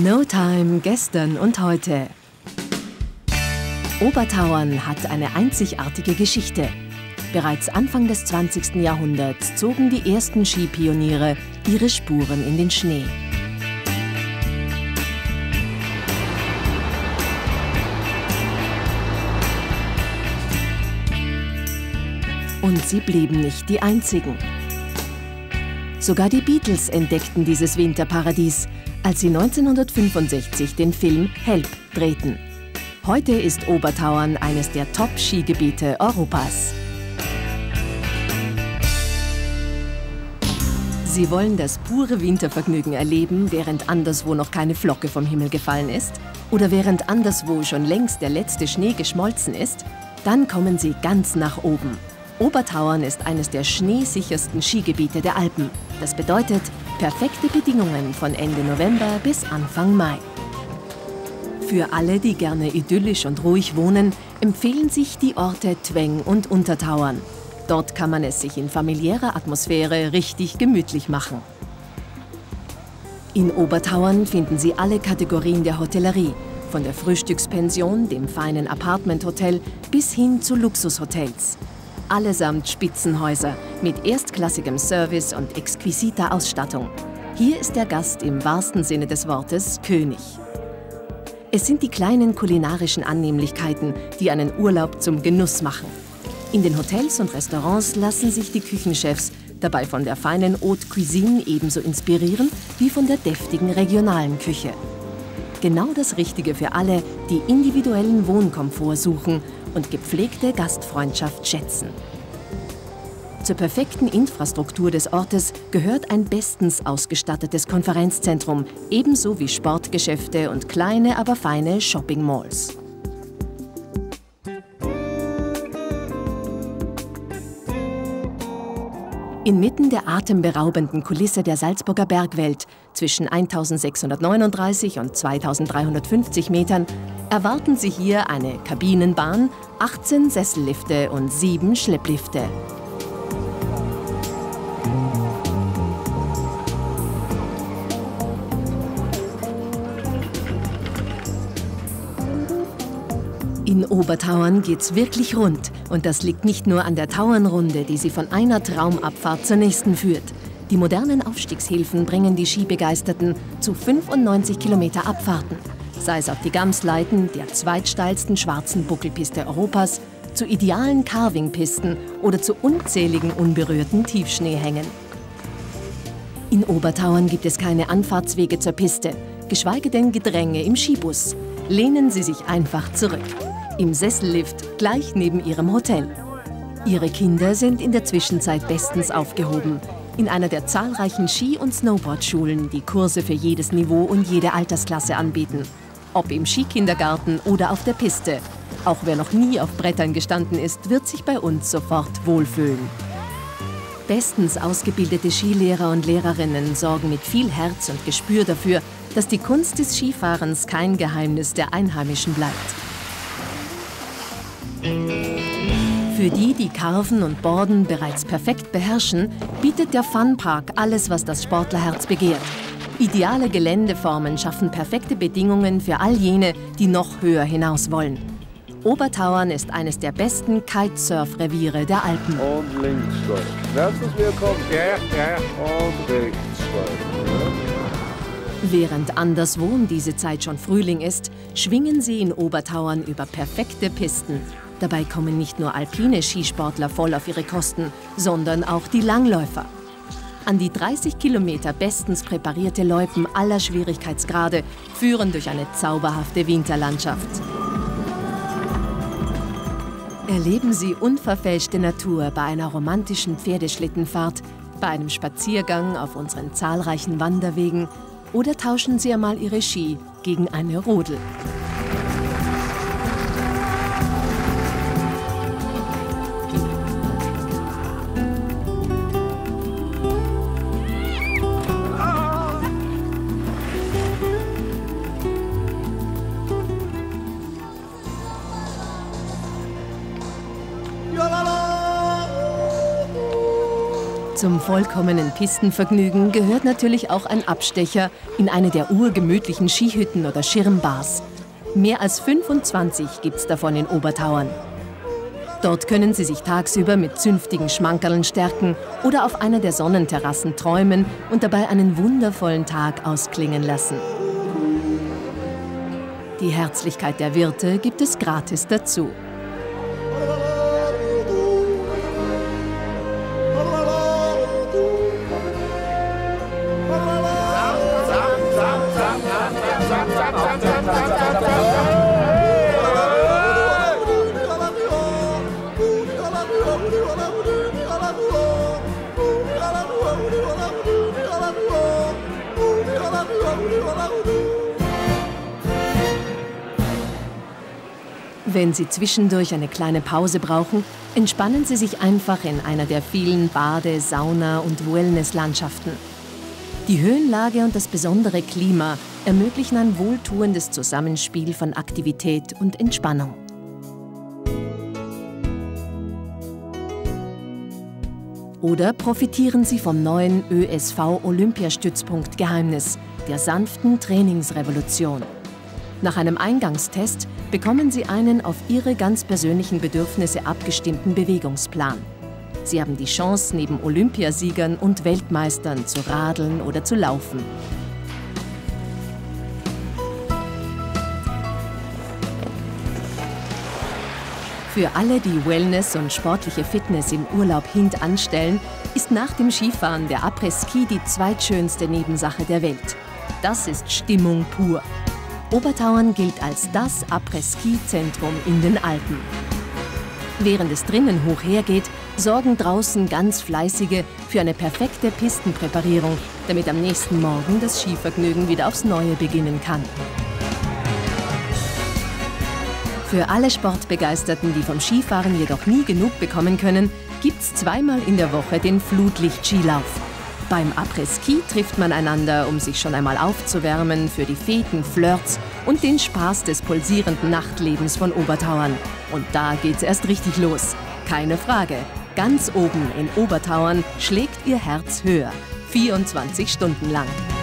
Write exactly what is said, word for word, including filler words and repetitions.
No Time, gestern und heute. Obertauern hat eine einzigartige Geschichte. Bereits Anfang des zwanzigsten Jahrhunderts zogen die ersten Skipioniere ihre Spuren in den Schnee. Und sie blieben nicht die einzigen. Sogar die Beatles entdeckten dieses Winterparadies, als sie neunzehnhundertfünfundsechzig den Film Help drehten. Heute ist Obertauern eines der Top-Skigebiete Europas. Sie wollen das pure Wintervergnügen erleben, während anderswo noch keine Flocke vom Himmel gefallen ist? Oder während anderswo schon längst der letzte Schnee geschmolzen ist? Dann kommen Sie ganz nach oben. Obertauern ist eines der schneesichersten Skigebiete der Alpen. Das bedeutet perfekte Bedingungen von Ende November bis Anfang Mai. Für alle, die gerne idyllisch und ruhig wohnen, empfehlen sich die Orte Tweng und Untertauern. Dort kann man es sich in familiärer Atmosphäre richtig gemütlich machen. In Obertauern finden Sie alle Kategorien der Hotellerie, von der Frühstückspension, dem feinen Apartmenthotel bis hin zu Luxushotels. Allesamt Spitzenhäuser mit erstklassigem Service und exquisiter Ausstattung. Hier ist der Gast im wahrsten Sinne des Wortes König. Es sind die kleinen kulinarischen Annehmlichkeiten, die einen Urlaub zum Genuss machen. In den Hotels und Restaurants lassen sich die Küchenchefs dabei von der feinen Haute Cuisine ebenso inspirieren wie von der deftigen regionalen Küche. Genau das Richtige für alle, die individuellen Wohnkomfort suchen und gepflegte Gastfreundschaft schätzen. Zur perfekten Infrastruktur des Ortes gehört ein bestens ausgestattetes Konferenzzentrum, ebenso wie Sportgeschäfte und kleine, aber feine Shopping-Malls. Inmitten der atemberaubenden Kulisse der Salzburger Bergwelt zwischen eintausendsechshundertneununddreißig und zweitausenddreihundertfünfzig Metern erwarten Sie hier eine Kabinenbahn, achtzehn Sessellifte und sieben Schlepplifte. In Obertauern geht's wirklich rund. Und das liegt nicht nur an der Tauernrunde, die Sie von einer Traumabfahrt zur nächsten führt. Die modernen Aufstiegshilfen bringen die Skibegeisterten zu fünfundneunzig Kilometer Abfahrten. Sei es auf die Gamsleiten, der zweitsteilsten schwarzen Buckelpiste Europas, zu idealen Carvingpisten oder zu unzähligen unberührten Tiefschneehängen. In Obertauern gibt es keine Anfahrtswege zur Piste, geschweige denn Gedränge im Skibus. Lehnen Sie sich einfach zurück. Im Sessellift gleich neben Ihrem Hotel. Ihre Kinder sind in der Zwischenzeit bestens aufgehoben. In einer der zahlreichen Ski- und Snowboardschulen, die Kurse für jedes Niveau und jede Altersklasse anbieten. Ob im Skikindergarten oder auf der Piste. Auch wer noch nie auf Brettern gestanden ist, wird sich bei uns sofort wohlfühlen. Bestens ausgebildete Skilehrer und Lehrerinnen sorgen mit viel Herz und Gespür dafür, dass die Kunst des Skifahrens kein Geheimnis der Einheimischen bleibt. Für die, die Carven und Borden bereits perfekt beherrschen, bietet der Funpark alles, was das Sportlerherz begehrt. Ideale Geländeformen schaffen perfekte Bedingungen für all jene, die noch höher hinaus wollen. Obertauern ist eines der besten Kitesurf-Reviere der Alpen. Und links steuern. Herzlich willkommen. Ja, ja. Und rechts steuern. Ja. Während anderswo um diese Zeit schon Frühling ist, schwingen sie in Obertauern über perfekte Pisten. Dabei kommen nicht nur alpine Skisportler voll auf ihre Kosten, sondern auch die Langläufer. An die dreißig Kilometer bestens präparierte Loipen aller Schwierigkeitsgrade führen durch eine zauberhafte Winterlandschaft. Erleben Sie unverfälschte Natur bei einer romantischen Pferdeschlittenfahrt, bei einem Spaziergang auf unseren zahlreichen Wanderwegen oder tauschen Sie einmal Ihre Ski gegen eine Rodel. Zum vollkommenen Pistenvergnügen gehört natürlich auch ein Abstecher in eine der urgemütlichen Skihütten oder Schirmbars. Mehr als fünfundzwanzig gibt's davon in Obertauern. Dort können Sie sich tagsüber mit zünftigen Schmankerln stärken oder auf einer der Sonnenterrassen träumen und dabei einen wundervollen Tag ausklingen lassen. Die Herzlichkeit der Wirte gibt es gratis dazu. Wenn Sie zwischendurch eine kleine Pause brauchen, entspannen Sie sich einfach in einer der vielen Bade-, Sauna- und Wellness-Landschaften. Die Höhenlage und das besondere Klima ermöglichen ein wohltuendes Zusammenspiel von Aktivität und Entspannung. Oder profitieren Sie vom neuen Ö S V-Olympiastützpunkt Geheimnis, der sanften Trainingsrevolution. Nach einem Eingangstest bekommen Sie einen auf Ihre ganz persönlichen Bedürfnisse abgestimmten Bewegungsplan. Sie haben die Chance, neben Olympiasiegern und Weltmeistern zu radeln oder zu laufen. Für alle, die Wellness und sportliche Fitness im Urlaub hintanstellen, ist nach dem Skifahren der Après-Ski die zweitschönste Nebensache der Welt. Das ist Stimmung pur. Obertauern gilt als das Après-Ski-Zentrum in den Alpen. Während es drinnen hoch hergeht, sorgen draußen ganz Fleißige für eine perfekte Pistenpräparierung, damit am nächsten Morgen das Skivergnügen wieder aufs Neue beginnen kann. Für alle Sportbegeisterten, die vom Skifahren jedoch nie genug bekommen können, gibt's zweimal in der Woche den Flutlicht-Skilauf. Beim Après-Ski trifft man einander, um sich schon einmal aufzuwärmen für die Feten, Flirts und den Spaß des pulsierenden Nachtlebens von Obertauern. Und da geht's erst richtig los. Keine Frage, ganz oben in Obertauern schlägt Ihr Herz höher, vierundzwanzig Stunden lang.